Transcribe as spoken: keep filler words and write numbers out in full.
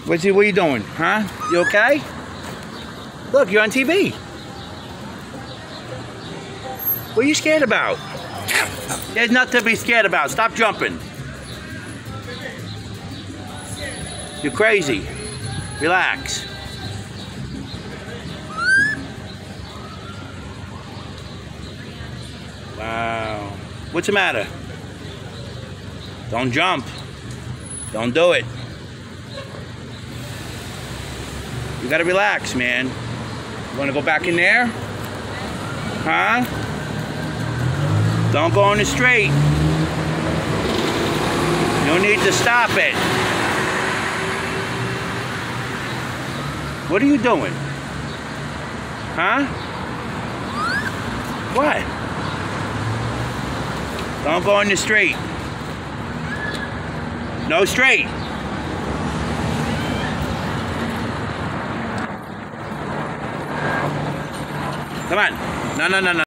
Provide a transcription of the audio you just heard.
What's he, what are you doing? Huh? You okay? Look, you're on T V. What are you scared about? There's nothing to be scared about. Stop jumping. You're crazy. Relax. Wow. What's the matter? Don't jump. Don't do it. You gotta relax, man. You wanna go back in there? Huh? Don't go on the straight. You need to stop it. What are you doing? Huh? What? Don't go on the straight. No straight. Come on. No, no, no, no.